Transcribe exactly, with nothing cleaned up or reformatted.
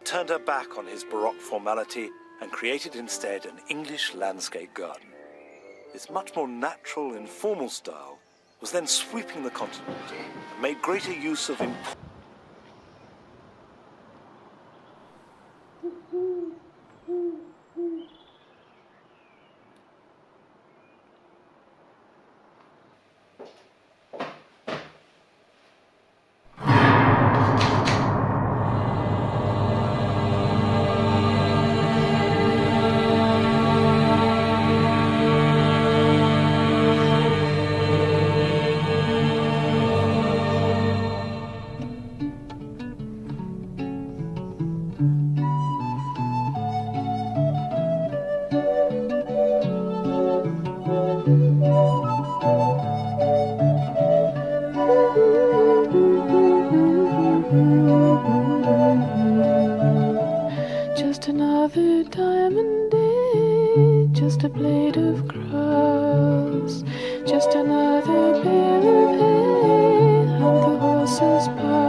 turned her back on his Baroque formality and created instead an English landscape garden. This much more natural, informal style was then sweeping the continent and made greater use of imp- Just another diamond day, just a blade of grass, just another bale of hay, and the horses pass.